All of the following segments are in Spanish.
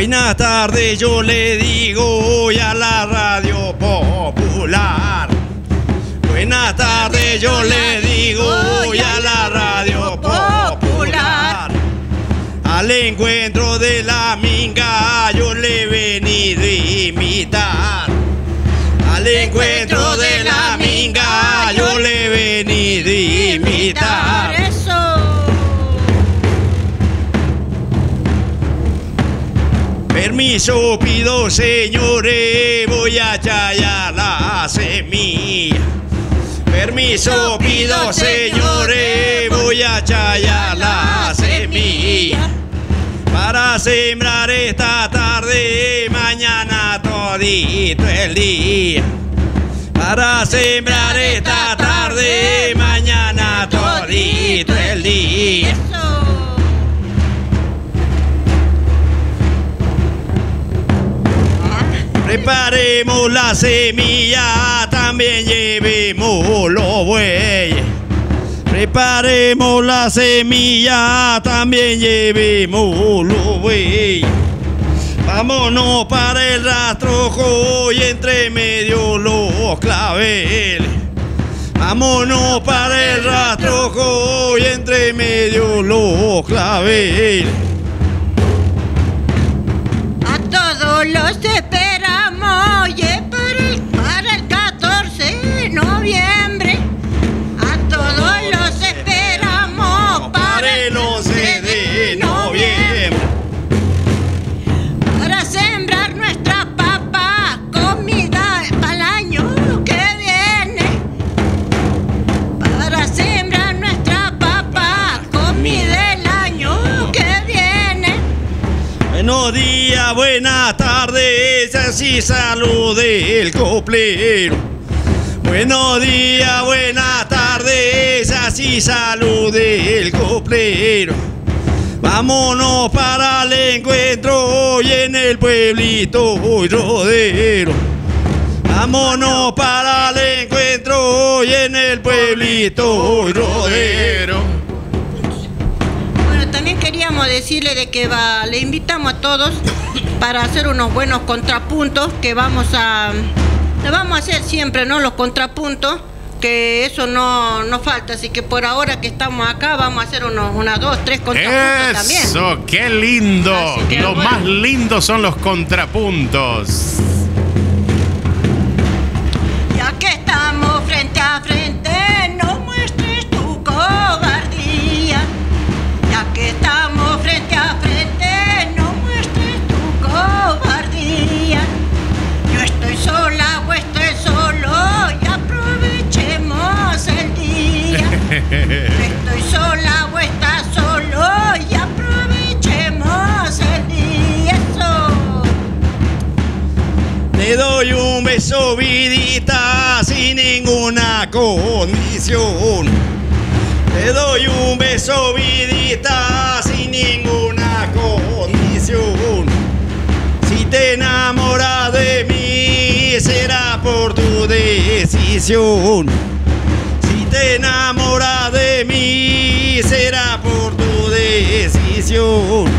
Buenas tardes, yo le digo hoy a la radio popular. Buenas tardes, yo le digo hoy a la radio popular. Al encuentro de la minga yo le he venido a invitar. Al encuentro de la minga yo le he venido a invitar. Permiso pido, señores, voy a echar la semilla. Permiso pido, señores, voy a echar la semilla. Para sembrar esta tarde, mañana todito el día. Para sembrar esta tarde, mañana todito el día. Preparemos la semilla, también llevemos los bueyes. Preparemos la semilla, también llevemos los bueyes. Vámonos para el rastrojo y entre medio los claveles. Vámonos para el rastrojo y entre medio los claveles. A todos los esperamos, oye, para el 14 de noviembre. A todos los esperamos para el 11 de noviembre. Para sembrar nuestra papa, comida para el año que viene. Para sembrar nuestra papa, comida el año que viene. Buenos días, buenas tardes, así salude el coplero. Buenos días, buenas tardes, así salude el coplero. Vámonos para el encuentro hoy en el pueblito hoy rodero. Vámonos para el encuentro hoy en el pueblito hoy rodero. También queríamos decirle de que le invitamos a todos para hacer unos buenos contrapuntos que vamos a hacer siempre, ¿no? Los contrapuntos, que eso no falta, así que por ahora que estamos acá vamos a hacer unos 2, 3 contrapuntos también. ¡Eso! ¡Qué lindo! Lo más lindo son los contrapuntos. Ya que estamos frente a frente, no muestres tu cobardía. Ya que estamos frente a frente, no muestres tu cobardía. Yo estoy sola o estoy solo y aprovechemos el día. Estoy sola o estás solo y aprovechemos el día. Eso. Te doy un beso, vidita, sin ninguna condición. Te doy un beso, vidita, sin ninguna condición. Si te enamoras de mí, será por tu decisión. Si te enamoras de mí, será por tu decisión.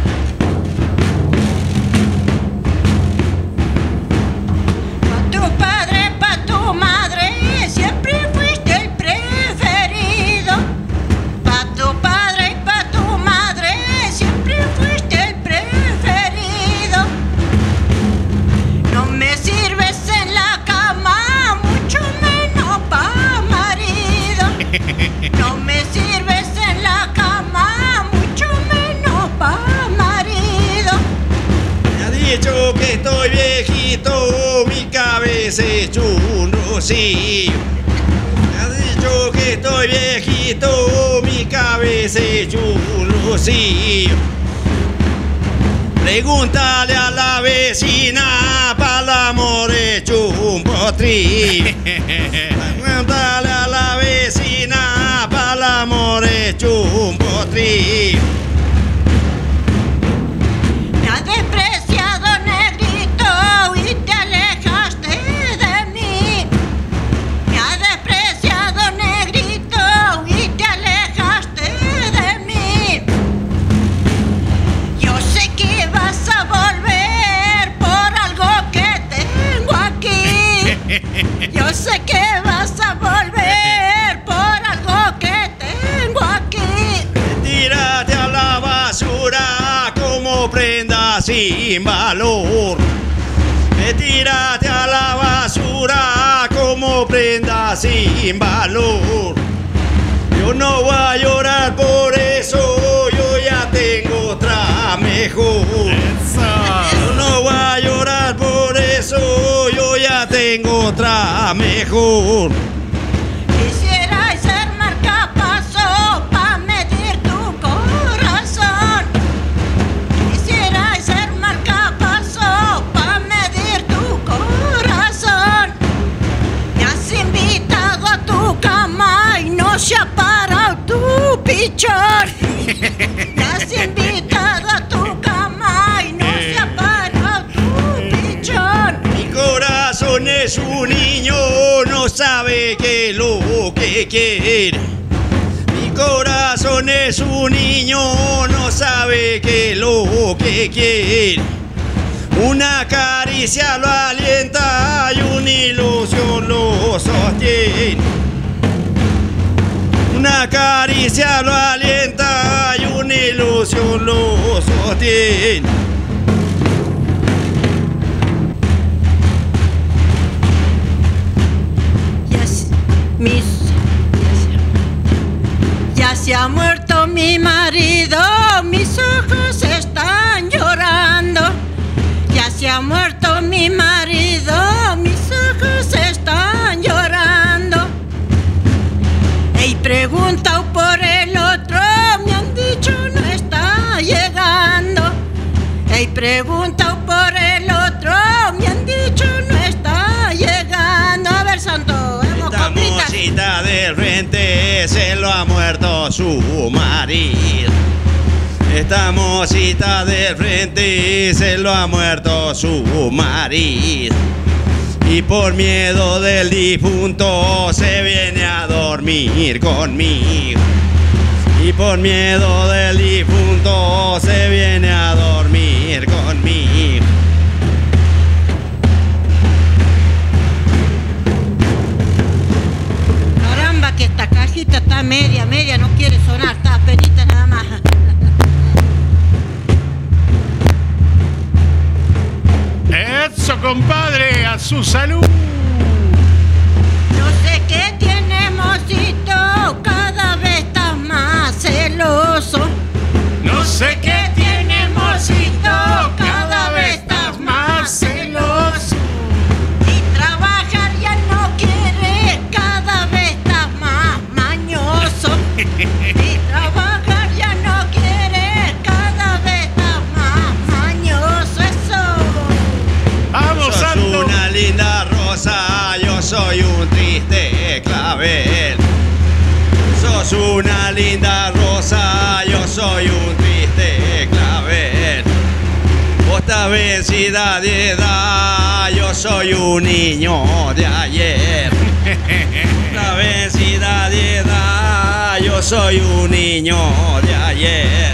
Pa' tu padre, pa' tu madre, siempre fuiste el preferido. Pa' tu padre y pa' tu madre, siempre fuiste el preferido. No me sirves en la cama, mucho menos pa' marido. No me sirves en la cama, mucho menos pa' marido. Me ha dicho que estoy viejito, mi cabeza hecho un rocío. Me ha dicho que estoy viejito, mi cabeza hecho un rocío. Pregúntale a la vecina, pa'l amor hecho un potrillo. Pregúntale a la vecina, pa'l amor hecho un potrillo. Me has despreciado, negrito, y te alejaste de mí. Me has despreciado, negrito, y te alejaste de mí. Yo sé que vas a volver. prenda sin valor. Me tiraste a la basura como prenda sin valor. Yo no voy a llorar por eso, yo ya tengo otra mejor. Yo no voy a llorar por eso, yo ya tengo otra mejor. Quisiera ser marcapaso pa' medir tu corazón. Quisiera ser marcapaso pa' medir tu corazón. Me has invitado a tu cama y no se ha parado tu pichón. Me has invitado a tu cama y no se ha parado tu pichón. Mi corazón es un niño, no sabe qué es lo que quiere. Mi corazón es un niño, no sabe qué es lo que quiere. Una caricia lo alienta y una ilusión lo sostiene. Una caricia lo alienta y una ilusión lo sostiene. Ya se ha muerto mi marido, mis ojos están llorando. Ya se ha muerto mi marido, mis ojos están llorando. He preguntado por el otro, me han dicho no está llegando. He preguntado por el otro, me han dicho no está llegando. A ver, Santo, vamos, Esta copitas. mocita del frente se lo ha muerto su marido. Esta mocita del frente se lo ha muerto su marido. Y por miedo del difunto se viene a dormir conmigo. Y por miedo del difunto se viene a dormir conmigo. Caramba, que esta cajita está media, no quiere sonar, está apenita nada más. Eso, compadre, a su salud. No sé qué tiene, mocito, cada vez estás más celoso. No sé qué tiene, mocito, cada vez estás más celoso. Y trabajar ya no quieres, cada vez estás más mañoso. Y trabajar ya no quieres, cada vez estás más mañoso. Eso. Vamos, Sos Santo. una linda rosa, yo soy un triste clavel. Sos una linda rosa, yo soy un triste clavel. Vos estás vencida de edad, yo soy un niño de ayer. Estás vencida de edad, yo soy un niño de ayer.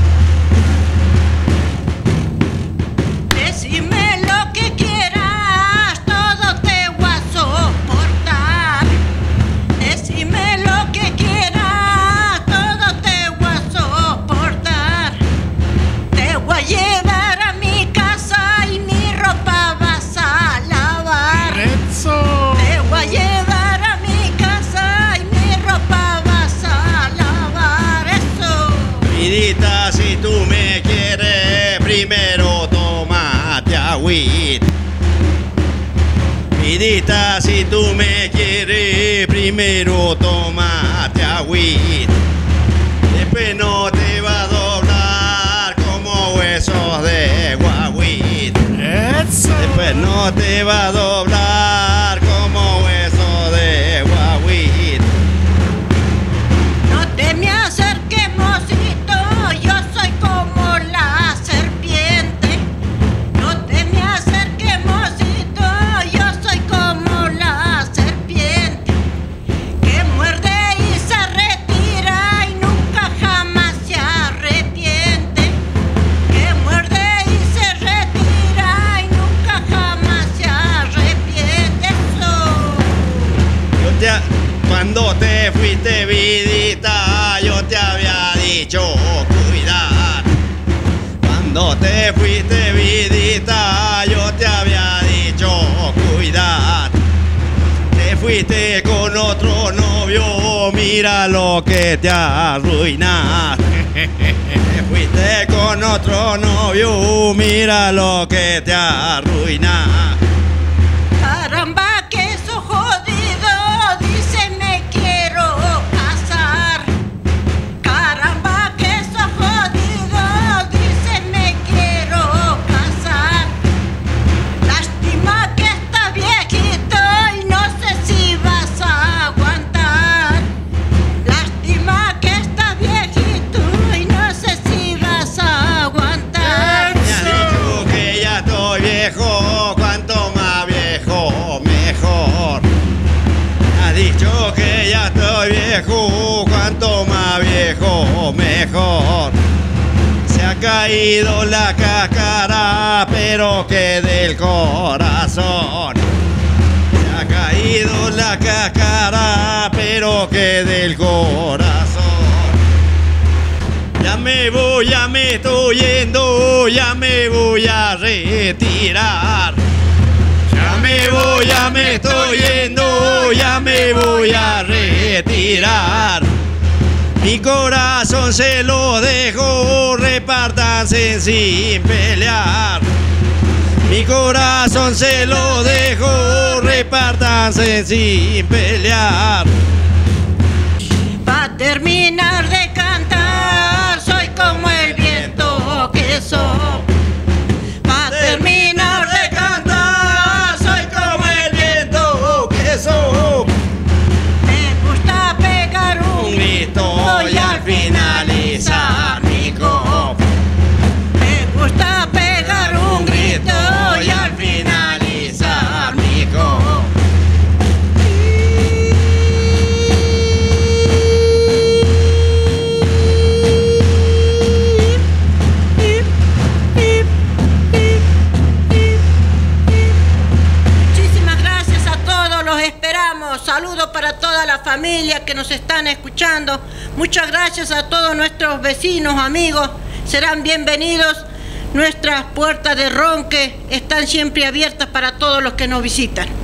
Decime lo que quieras, todo te voy a soportar. Decime lo que quieras, todo te voy a soportar. Te voy a llevar a mi casa y mi ropa vas a lavar. Eso. Te voy a llevar a mi casa y mi ropa vas a lavar. Eso. Vidita, si tú me quieres, primero tómate agüita. Vidita, si tú me quieres, primero tómate agüita. Después no te va a doblar como huesos de guaguita. Eso. Después no te va a doblar como huesos de guaguita. No te me acerques, mocito, yo soy como la serpiente. No te me acerques, mocito, yo soy como la serpiente. Que muerde y se retira y nunca jamás se arrepiente. Que muerde y se retira y nunca jamás se arrepiente. te fuiste, vidita, yo te había dicho cuidar. Te fuiste con otro novio, mira lo que te arruinas. Te fuiste con otro novio, mira lo que te arruinas. Caramba, que sos jodido, dice me quiero casar. Caramba, que sos jodido, dice me quiero casar. Lástima que estás viejito y no sé si vas a aguantar. Lástima que estás viejito y no sé si vas a aguantar. Me has dicho que ya estoy viejo, cuanto más viejo mejor. Me has dicho que ya estoy viejo, cuanto más viejo mejor. Se ha caído la cáscara, pero que del corazón. Se ha caído la cáscara, pero que del corazón. Ya me estoy yendo, ya me voy a retirar. Ya me estoy yendo, ya me voy a retirar. Mi corazón se lo dejo, repártanse sin pelear. Mi corazón se lo dejo, repártanse sin pelear. Va a terminar de cantar, soy como el viento que sopla. Va a terminar de cantar, soy como el viento que sopla. Me gusta pegar un grito y al finalizar mi copa. Me gusta pegar un grito y al finalizar mi copa. Muchísimas gracias a todos, los esperamos. Saludos para toda la familia que nos están escuchando. Muchas gracias a todos nuestros vecinos, amigos. Serán bienvenidos. Nuestras puertas de Ronque están siempre abiertas para todos los que nos visitan.